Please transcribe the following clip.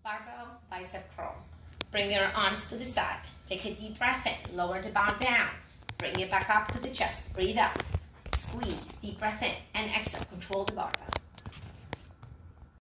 Barbell bicep curl. Bring your arms to the side. Take a deep breath in. Lower the bar down. Bring it back up to the chest. Breathe out. Squeeze. Deep breath in. And exhale. Control the barbell.